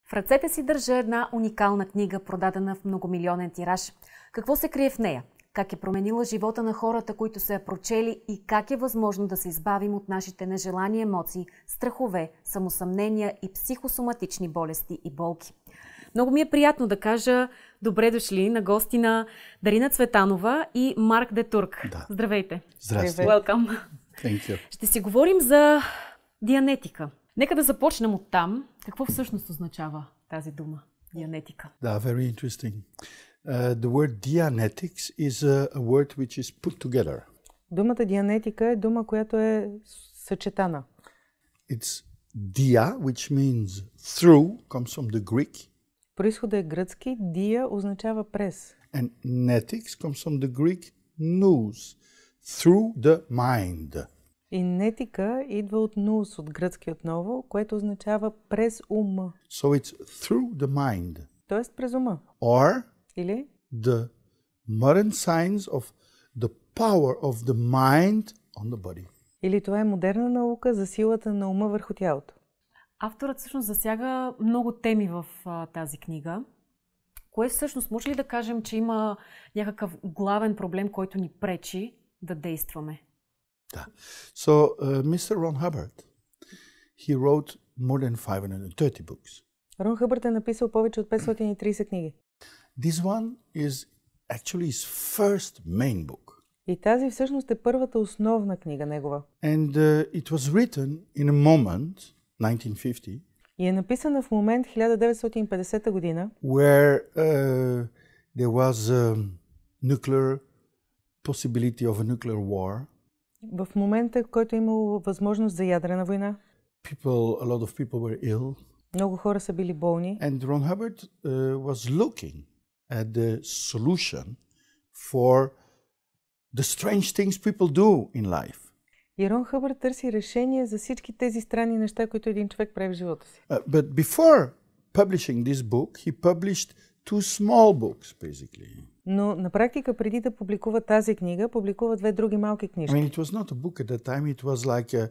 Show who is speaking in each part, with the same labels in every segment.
Speaker 1: В ръцете си държа една уникална книга, продадена в многомилионен тираж. Какво се крие в нея? Как е променила живота на хората, които са я прочели, и как е възможно да се избавим от нашите нежелани емоции, страхове, самосъмнения и психосоматични болести и болки. Много ми е приятно да кажа добре дошли на гости на Дарина Цветанова и Марк де Турck.
Speaker 2: Да.
Speaker 1: Здравейте!
Speaker 2: Здрасти!
Speaker 1: Welcome!
Speaker 2: Thank you.
Speaker 1: Ще си говорим за дианетика. Нека да започнем от там. Какво всъщност означава тази дума, дианетика?
Speaker 2: Да, very interesting. The word Dianetics is a word which is put together.
Speaker 3: Думата дианетика е дума, която е съчетана.
Speaker 2: It's dia, which means through, comes from the Greek.
Speaker 3: Произходът е гръцки, dia означава през.
Speaker 2: And netics comes from the Greek nous, through the mind.
Speaker 3: И нетика идва от nous, от гръцки отново, което означава през ума.
Speaker 2: So it's through the mind.
Speaker 3: Тоест през ума.
Speaker 2: Or
Speaker 3: Или
Speaker 2: the modern science of the power of the mind on the body.
Speaker 3: Или това е модерна наука за силата на ума върху тялото.
Speaker 1: Авторът всъщност засяга много теми в тази книга. Кое всъщност, може ли да кажем, че има някакъв главен проблем, който ни пречи да действаме?
Speaker 2: Да. So, Mr. Ron Hubbard, he wrote more than 530 books.
Speaker 3: Рон Хъбърд е написал повече от 530 книги.
Speaker 2: This one is actually his first main book.
Speaker 3: И тази всъщност е първата основна книга негова.
Speaker 2: And it was written in a moment, 1950,
Speaker 3: И е написана в момент 1950 година,
Speaker 2: where there was a nuclear possibility of a nuclear war.
Speaker 3: в момента, в който е имало възможност за ядрена война.
Speaker 2: A lot of people were ill.
Speaker 3: Много хора са били болни.
Speaker 2: And Ron Hubbard was looking at the solution for the strange things people do in life.
Speaker 3: И Рон Хъбърд търси решение за всички тези странни неща, които един човек прави в живота си.
Speaker 2: But before publishing this book, he published two small books, basically.
Speaker 3: Но на практика, преди да публикува тази книга, публикува две други малки книжки.
Speaker 2: I mean, it was not a book at that time. It was like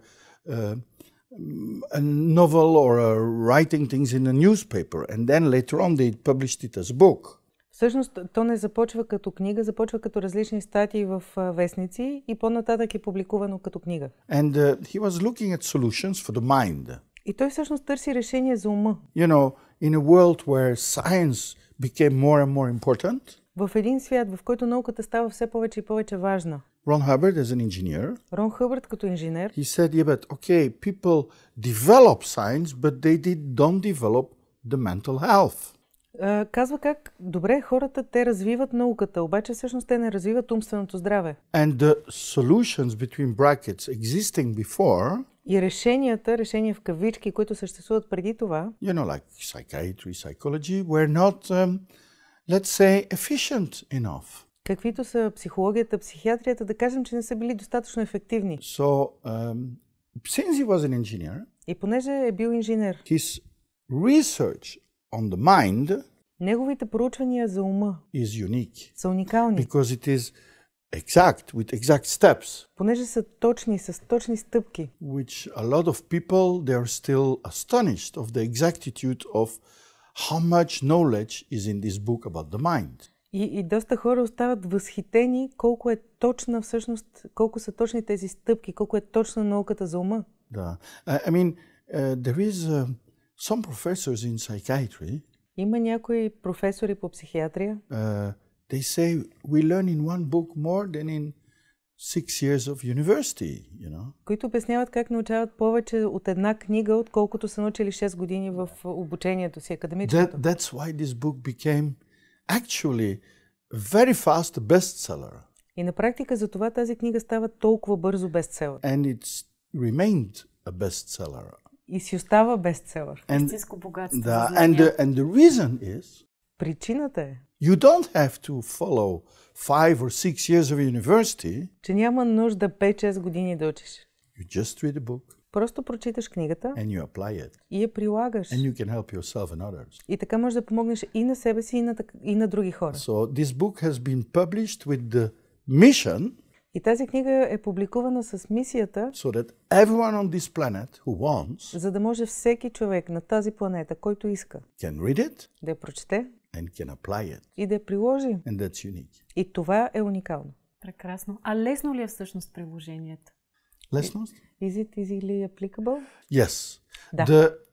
Speaker 2: a novel or writing things in a newspaper. And then later on they published it as a book.
Speaker 3: Всъщност, то не започва като книга, започва като различни статии в вестници и по-нататък е публикувано като книга.
Speaker 2: And he was looking at solutions for the mind.
Speaker 3: И той всъщност търси решение за ума.
Speaker 2: You know, in a world where science became more and more important,
Speaker 3: В един свят, в който науката става все повече и повече важна.
Speaker 2: Ron Hubbard, as an engineer,
Speaker 3: Рон Хъбърд като инженер,
Speaker 2: he said, yeah, but okay, people develop science, but they don't develop the mental health.
Speaker 3: казва как добре хората те развиват науката, обаче всъщност те не развиват умственото здраве.
Speaker 2: And the solutions between brackets existing before,
Speaker 3: И решения в кавички, които съществуват преди това,
Speaker 2: you know, like psychiatry, psychology, were not, let's say, efficient enough.
Speaker 3: каквито са психологията, психиатрията, да кажем, че не са били достатъчно ефективни.
Speaker 2: So, since he was an engineer,
Speaker 3: И понеже е бил инженер,
Speaker 2: his research on the mind
Speaker 3: неговите проучвания за ума
Speaker 2: is unique
Speaker 3: са уникални,
Speaker 2: because it is exact, with exact steps,
Speaker 3: понеже са точни, с точни стъпки,
Speaker 2: which a lot of people, they are still astonished of the exactitude of how much knowledge is in this book about the mind.
Speaker 3: И доста хора остават възхитени колко е точна всъщност, колко са точни тези стъпки, колко е точна науката за ума.
Speaker 2: Да. I mean, there is some professors in psychiatry.
Speaker 3: Има някои професори по психиатрия,
Speaker 2: They say we learn in one book more than in 6 years of university, you know.
Speaker 3: които обясняват как научават повече от една книга, отколкото са научили 6 години в обучението си, академичното.
Speaker 2: That's why this book became actually very fast a bestseller.
Speaker 3: И на практика за това тази книга става толкова бързо бестселър.
Speaker 2: And it's remained a bestseller.
Speaker 3: И си остава бестселър.
Speaker 1: Истинско богатство.
Speaker 2: Да, and the reason is
Speaker 3: Причината е,
Speaker 2: you don't have to follow 5 or 6 years of university.
Speaker 3: че няма нужда 5-6 години да учиш.
Speaker 2: You just read a book
Speaker 3: Просто прочиташ книгата
Speaker 2: and you apply it.
Speaker 3: и я прилагаш.
Speaker 2: And you can help yourself and others.
Speaker 3: И така можеш да помогнеш и на себе си, и на други хора.
Speaker 2: So this book has been published with the mission
Speaker 3: И тази книга е публикувана с мисията,
Speaker 2: so that everyone on this planet who wants
Speaker 3: за да може всеки човек на тази планета, който иска,
Speaker 2: can read it
Speaker 3: да я прочете
Speaker 2: and can apply it.
Speaker 3: и да я приложи.
Speaker 2: And that's unique.
Speaker 3: И това е уникално.
Speaker 1: Прекрасно. А лесно ли е всъщност приложението?
Speaker 2: Lessons?
Speaker 3: Is it easily applicable?
Speaker 2: Yes.
Speaker 3: Да.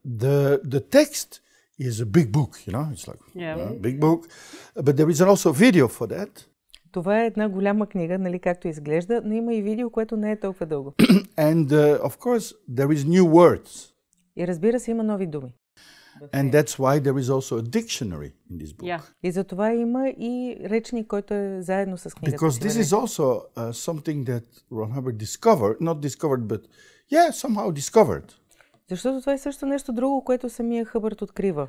Speaker 2: The text is a big book, you know, it's like
Speaker 1: Yeah.
Speaker 2: a big book. But there is also video for that.
Speaker 3: Това е една голяма книга, нали, както изглежда, но има и видео, което не е толкова дълго.
Speaker 2: And of course, there is new words.
Speaker 3: И разбира се, има нови думи.
Speaker 2: And that's why there is also a dictionary in this book.
Speaker 1: Yeah.
Speaker 3: И за това има и речник, който е заедно с книгата.
Speaker 2: Because this is also something that Ron Hubbard discovered, not discovered, but somehow discovered.
Speaker 3: Защото това е също нещо друго, което самия Хъбърд открива.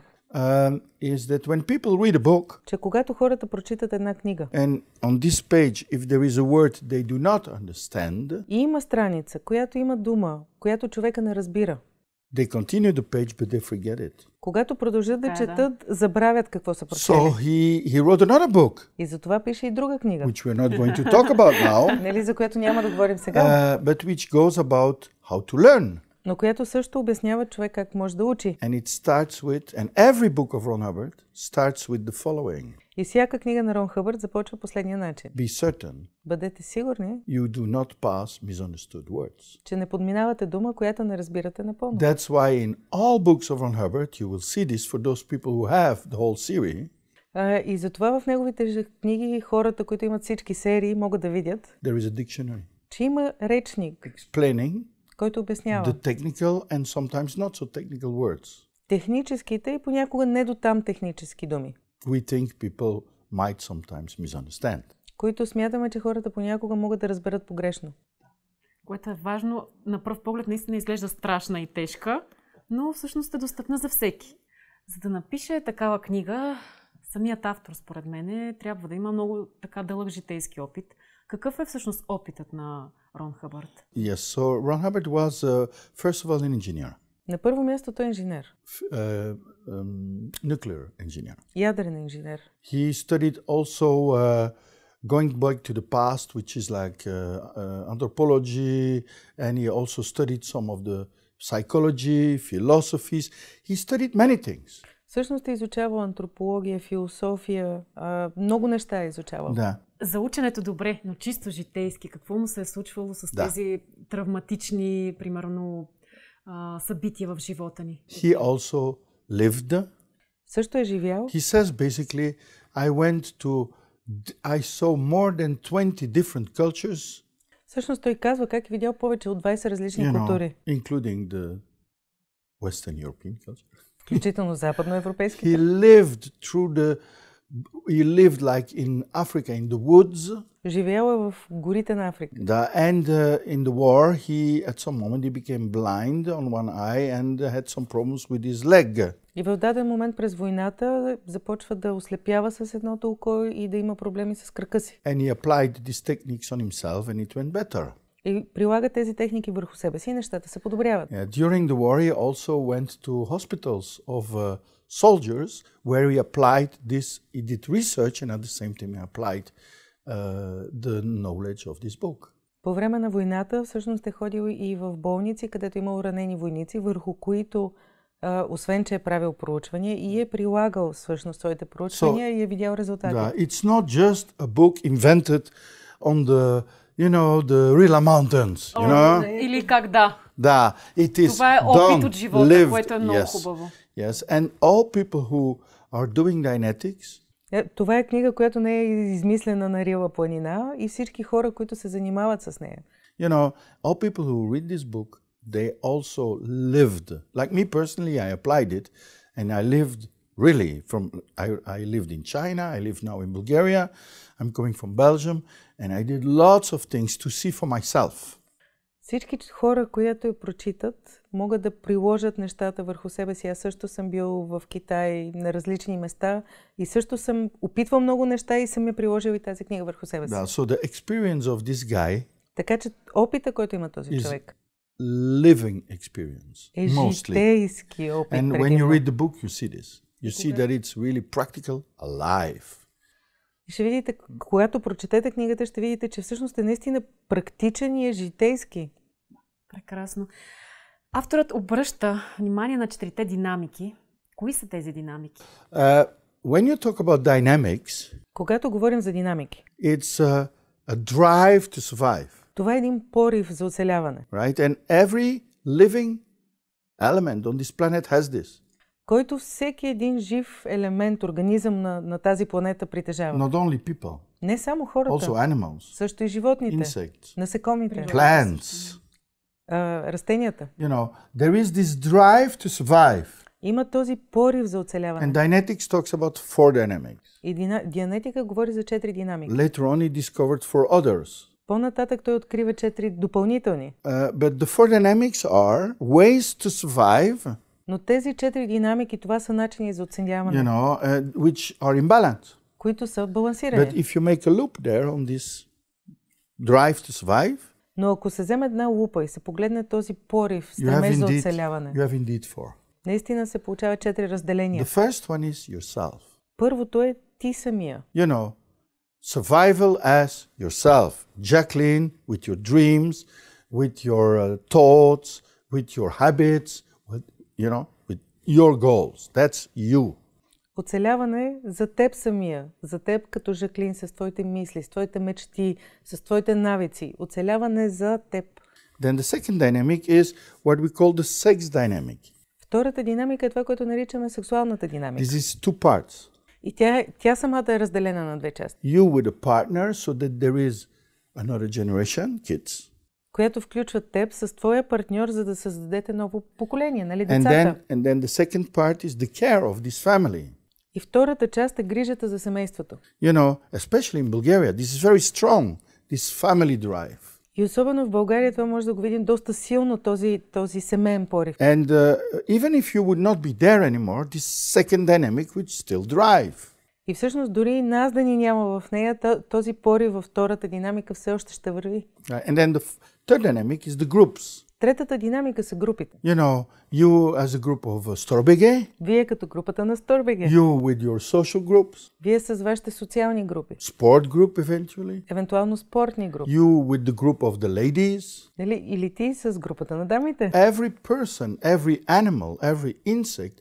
Speaker 2: Is that when people read a book,
Speaker 3: Че когато хората прочитат една книга
Speaker 2: and on this page, if there is a word they do not understand,
Speaker 3: и има страница, която има дума, която човека не разбира,
Speaker 2: they continue the page, but they forget it.
Speaker 3: когато продължат да
Speaker 1: Така е, да.
Speaker 3: четат, забравят какво са прочели.
Speaker 2: So he wrote another book,
Speaker 3: И затова пише и друга книга,
Speaker 2: which we're not going to talk about now,
Speaker 3: нали, за която няма да говорим сега,
Speaker 2: but which goes about how to learn.
Speaker 3: но която също обяснява човек как може да учи.
Speaker 2: And it starts with, and every book of Ron Hubbard starts with the following.
Speaker 3: И всяка книга на Рон Хъбърд започва последния начин.
Speaker 2: Be certain
Speaker 3: Бъдете сигурни,
Speaker 2: you do not pass misunderstood words.
Speaker 3: че не подминавате дума, която не разбирате напълно.
Speaker 2: That's why in all books of Ron Hubbard, you will see this for those people who have the whole series.
Speaker 3: И затова в неговите книги хората, които имат всички серии, могат да видят,
Speaker 2: There is a dictionary
Speaker 3: че има речник,
Speaker 2: explaining
Speaker 3: който обяснява
Speaker 2: the technical and sometimes not so technical words.
Speaker 3: техническите и понякога не до там технически думи,
Speaker 2: We think people might sometimes misunderstand.
Speaker 3: които смятаме, че хората понякога могат да разберат погрешно.
Speaker 1: Което е важно, на пръв поглед наистина изглежда страшна и тежка, но всъщност е достъпна за всеки. За да напише такава книга, самият автор, според мен, трябва да има много така дълъг житейски опит. Какъв е всъщност опитът на Рон Хъбърд?
Speaker 2: Yes, so Ron Hubbard was first of all an engineer,
Speaker 3: На първо място той е инженер,
Speaker 2: nuclear engineer.
Speaker 3: ядрен инженер.
Speaker 2: He studied also going back to the past, which is like anthropology, and he also studied some of the psychology, philosophies. He studied many things.
Speaker 3: Всъщност е изучавал антропология, философия, много неща е изучавал.
Speaker 2: Да.
Speaker 1: За ученето добре, но чисто житейски. Какво му се е случвало с тези травматични, примерно, събития в живота ни?
Speaker 2: He also lived.
Speaker 3: Също е живял.
Speaker 2: He says basically, I saw more than 20 different cultures,
Speaker 3: Всъщност той казва как е видял повече от 20 различни култури,
Speaker 2: including the Western European culture.
Speaker 3: включително западноевропейски.
Speaker 2: He lived like in Africa, in the woods.
Speaker 3: Живял е в горите на Африка.
Speaker 2: And in the war, at some moment, he became blind on one eye and had some problems with his leg.
Speaker 3: И в даден момент през войната започва да ослепява с едното око и да има проблеми с кръка си.
Speaker 2: And he applied these techniques on himself and it went better.
Speaker 3: И прилага тези техники върху себе си и нещата се подобряват.
Speaker 2: During the war, he also went to hospitals of soldiers where he applied this. He did research and at the same time he applied the knowledge of this book.
Speaker 3: По време на войната всъщност е ходил и в болници, където има ранени войници, върху които освен, че е правил проучвания и е прилагал всъщност своите проучвания и е видял резултати.
Speaker 2: It's not just a book invented on the Rila Mountains,
Speaker 1: Или как да.
Speaker 2: Да, it is
Speaker 1: това е опит от живота, което е много хубаво.
Speaker 2: Yes, and all people who are doing Dianetics.
Speaker 3: Това е книга, която не е измислена на Рила планина и всички хора, които се занимават с нея.
Speaker 2: All people who read this book, they also lived. Like me personally, I applied it and I lived really I lived in China, I live now in Bulgaria, I'm coming from Belgium and I did lots of things to see for myself.
Speaker 3: Всички хора, които я прочитат, могат да приложат нещата върху себе си. Аз също съм бил в Китай на различни места и също съм опитвал много неща и съм я приложил и тази книга върху себе си.
Speaker 2: So the experience of this guy,
Speaker 3: така че опита, който има този човек,
Speaker 2: living experience,
Speaker 3: е житейски опит.
Speaker 2: And when you read the book, you see this. You see that it's really practical, alive.
Speaker 3: И ще видите, когато прочетете книгата, ще видите, че всъщност е наистина практичен и е житейски.
Speaker 1: Прекрасно. Авторът обръща внимание на 4 динамики. Кои са тези динамики?
Speaker 2: When you talk about dynamics,
Speaker 3: когато говорим за динамики,
Speaker 2: it's a drive to survive.
Speaker 3: Това е един порив за оцеляване.
Speaker 2: Right? And every living element on this planet has this.
Speaker 3: Който всеки един жив елемент, организъм на тази планета притежава.
Speaker 2: Not only people.
Speaker 3: Не само хората.
Speaker 2: Also animals.
Speaker 3: Също и животните.
Speaker 2: Insects.
Speaker 3: Насекомите.
Speaker 2: Plants.
Speaker 3: Растенията.
Speaker 2: You know, there is this drive to survive.
Speaker 3: Има този порив за оцеляване.
Speaker 2: And Dianetics talks about 4 dynamics.
Speaker 3: И Дианетика говори за 4 динамики.
Speaker 2: Later on he discovered 4 others.
Speaker 3: По-нататък той открива 4 допълнителни.
Speaker 2: But the 4 dynamics are ways to survive.
Speaker 3: Но тези 4 динамики, това са начини за оцеляване.
Speaker 2: You know, which are in balance.
Speaker 3: Които са балансирани.
Speaker 2: But if you make a loop there on this drive to survive,
Speaker 3: но ако се вземе една лупа и се погледне този порив, стремеж за оцеляване,
Speaker 2: you have indeed 4.
Speaker 3: Наистина се получава 4 разделения.
Speaker 2: The first one is yourself.
Speaker 3: Първото е ти самия.
Speaker 2: You know, survival as yourself. Jaqueline, with your dreams, with your thoughts, with your habits, with your goals. That's you.
Speaker 3: Оцеляване за теб самия, за теб като Жаклин, с твоите мисли, с твоите мечти, с твоите навици. Оцеляване за теб.
Speaker 2: Then the second dynamic is what we call the sex dynamic.
Speaker 3: Втората динамика е това, което наричаме сексуалната динамика.
Speaker 2: This is 2 parts.
Speaker 3: И тя самата е разделена на 2 части.
Speaker 2: You with a partner so that there is another generation, kids.
Speaker 3: Която включва теб с твоя партньор, за да създадете ново поколение, нали, децата.
Speaker 2: And then the second part is the care of this family.
Speaker 3: И втората част е грижата за семейството.
Speaker 2: You know, especially in Bulgaria, this is very strong, this family drive.
Speaker 3: И особено в България това може да го видим доста силно, този семейен порив.
Speaker 2: And even if you would not be there anymore, this second dynamic would still drive.
Speaker 3: И всъщност дори и нас да ни няма в нея, този порив във втората динамика все още ще върви.
Speaker 2: And then the third dynamic is the groups.
Speaker 3: Третата динамика са групите.
Speaker 2: You know, you as a group of Storbege.
Speaker 3: Вие като групата на Storbege.
Speaker 2: You with your social groups.
Speaker 3: Вие с вашите социални групи.
Speaker 2: Sport group eventually.
Speaker 3: Евентуално спортни групи.
Speaker 2: You with the group of the ladies.
Speaker 3: Или ти с групата на дамите.
Speaker 2: Every person, every animal, every insect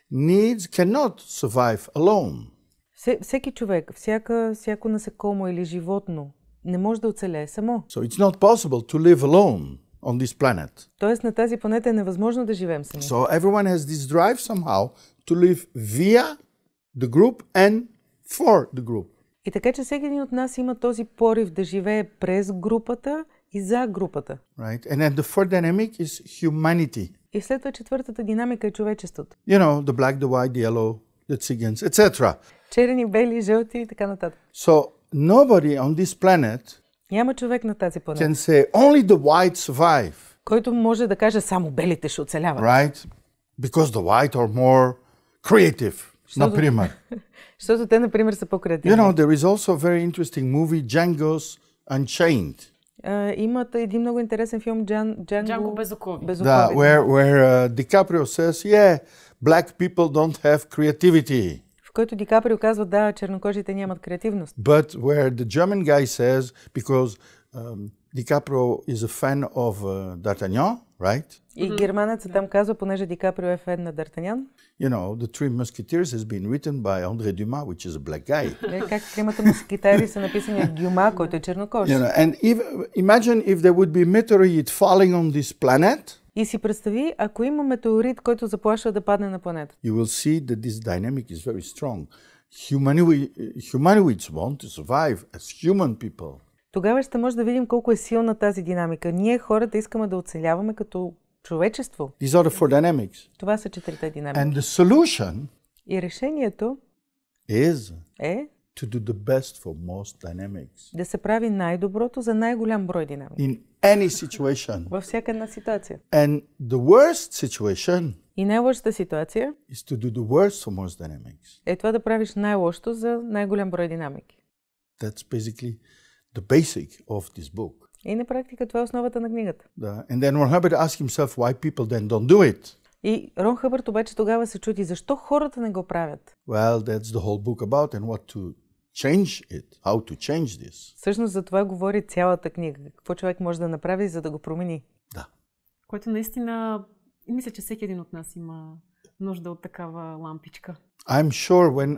Speaker 2: cannot survive alone.
Speaker 3: Всеки човек, всяко насекомо или животно не може да оцелее само.
Speaker 2: So it's not possible to live alone on this planet.
Speaker 3: Тоест на тази планета е невъзможно да живеем сами.
Speaker 2: So everyone has this drive somehow to live via the group and for the group.
Speaker 3: И така че всеки един от нас има този порив да живее през групата и за групата.
Speaker 2: Right? And then the fourth dynamic is humanity.
Speaker 3: И след това четвъртата динамика е човечеството.
Speaker 2: You know, the black, the white, the yellow, the Tsigans, etc.
Speaker 3: Черни, бели, жълти и така нататък.
Speaker 2: So nobody on this planet
Speaker 3: няма човек на тази планета,
Speaker 2: can say only the white survive.
Speaker 3: който може да каже само белите ще оцеляват.
Speaker 2: Right? Because the white are more creative, например.
Speaker 3: Защото те, например, са по-креативни.
Speaker 2: You know, there is also a very interesting movie, Django's Unchained.
Speaker 3: Имат един много интересен филм, Джанго
Speaker 1: безокови.
Speaker 2: Where DiCaprio says, yeah, black people don't have creativity.
Speaker 3: В който Ди Каприо казва, да, чернокожите нямат креативност.
Speaker 2: But where the German guy says, because DiCaprio is a fan of D'Artagnan, right?
Speaker 3: И германецът там казва, понеже Ди Каприо е фен на Д'Артанян.
Speaker 2: You know, The Three Musketeers has been written by André Dumas, which is a black guy.
Speaker 3: Как тримата мускетари са написани от Дюма, който е чернокож.
Speaker 2: You know, and imagine if there would be a meteorite falling on this planet.
Speaker 3: И си представи, ако има метеорит, който заплашва да падне на планета.
Speaker 2: You will see that this dynamic is very strong. Humanoids want to survive as human people.
Speaker 3: Тогава ще може да видим колко е силна тази динамика. Ние хората искаме да оцеляваме като човечество.
Speaker 2: These are the four dynamics.
Speaker 3: Това са 4 динамики.
Speaker 2: And the solution
Speaker 3: и решението
Speaker 2: е to do the best for most dynamics.
Speaker 3: Да се прави най-доброто за най-голям брой динамики.
Speaker 2: In any situation.
Speaker 3: Във всяка една ситуация.
Speaker 2: And the worst situation
Speaker 3: и най-лошата ситуация
Speaker 2: is to do the worst for most dynamics.
Speaker 3: Е това да правиш най-лошото за най-голям брой динамики.
Speaker 2: That's basically the basic of this book.
Speaker 3: И на практика това е основата на книгата.
Speaker 2: And then Ron Hubbard asked himself why people then don't do it.
Speaker 3: И Рон Хъбърт обаче тогава се чуди защо хората не го правят.
Speaker 2: Well, that's the whole book about and what to change it, how to change this.
Speaker 3: Всъщност за това говори цялата книга. Какво човек може да направи, за да го промени.
Speaker 2: Да.
Speaker 1: Което наистина, мисля, че всеки един от нас има нужда от такава лампичка.
Speaker 2: I'm sure when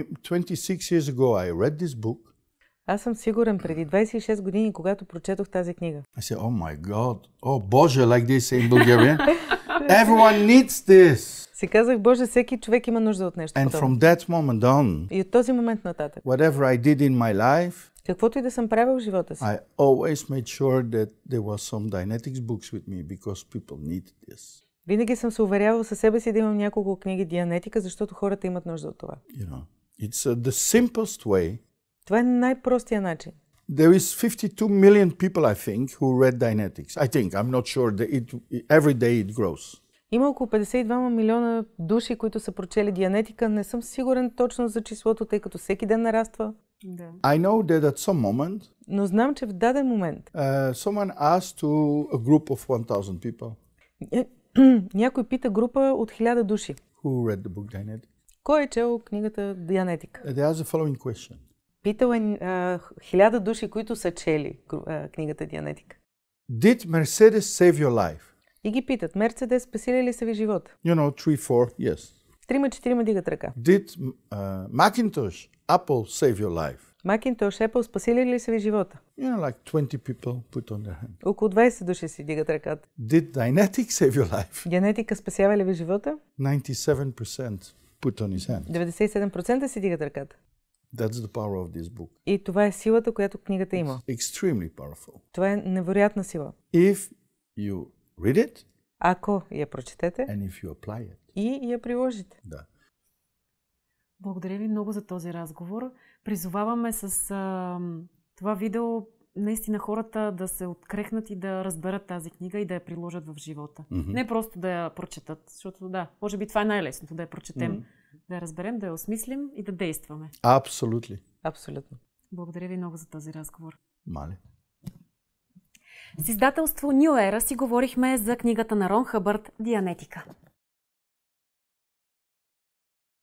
Speaker 2: 26 years ago I read this book,
Speaker 3: Аз съм сигурен, преди 26 години, когато прочетох тази книга.
Speaker 2: I said, oh my God, oh Bože, like they say in Bulgarian, everyone needs this.
Speaker 3: Си казах, Боже, всеки човек има нужда от нещо
Speaker 2: And
Speaker 3: подобно.
Speaker 2: from that moment on,
Speaker 3: И от този момент нататък,
Speaker 2: whatever I did in my life,
Speaker 3: каквото и да съм правил в живота си,
Speaker 2: I always made sure that there was some Dianetics books with me because people need this.
Speaker 3: винаги съм се уверявал със себе си да имам няколко книги Дианетика, защото хората имат нужда от това.
Speaker 2: You know, it's the simplest way.
Speaker 3: Това е най-простия начин.
Speaker 2: There is 52 million people, I think, who read Dianetics. I think, I'm not sure that every day it grows.
Speaker 3: Има около 52 милиона души, които са прочели Дианетика. Не съм сигурен точно за числото, тъй като всеки ден нараства.
Speaker 1: Да.
Speaker 2: I know that at some moment,
Speaker 3: Но знам, че в даден момент
Speaker 2: someone asked to a group of 1,000 people
Speaker 3: някой пита група от 1000 души.
Speaker 2: who read the book Dianetics.
Speaker 3: Кой е чел книгата Дианетика?
Speaker 2: They asked the following question.
Speaker 3: Питал е 1000 души, които са чели книгата Дианетика.
Speaker 2: Did Mercedes save your life?
Speaker 3: И ги питат, Мерцедес спасили ли са ви живота?
Speaker 2: 3, 4, yes.
Speaker 3: 3-4 дигат ръка.
Speaker 2: Did Macintosh, Apple save your life?
Speaker 3: Макинтош, Apple спасили ли са ви живота?
Speaker 2: Like 20 people put on their hand.
Speaker 3: Около 20 души си дигат ръката.
Speaker 2: Did Dianetics save your life?
Speaker 3: Дианетика спасява ли ви живота?
Speaker 2: 97% put on his hand.
Speaker 3: 97% си дигат ръката.
Speaker 2: That's the power of this book.
Speaker 3: И това е силата, която книгата има.
Speaker 2: Extremely powerful.
Speaker 3: Това е невероятна сила.
Speaker 2: If you read it
Speaker 3: Ако я прочетете
Speaker 2: and if you apply it.
Speaker 3: и я приложите.
Speaker 2: Да.
Speaker 1: Благодаря ви много за този разговор. Призоваваме с това видео наистина хората да се открехнат и да разберат тази книга и да я приложат в живота. Не просто да я прочетат, защото да, може би това е най-лесното, да я прочетем, да я разберем, да я осмислим и да действаме.
Speaker 2: Absolutely.
Speaker 3: Абсолютно.
Speaker 1: Благодаря ви много за този разговор.
Speaker 2: Мале.
Speaker 1: С издателство New Era си говорихме за книгата на Рон Хъбърд «Дианетика».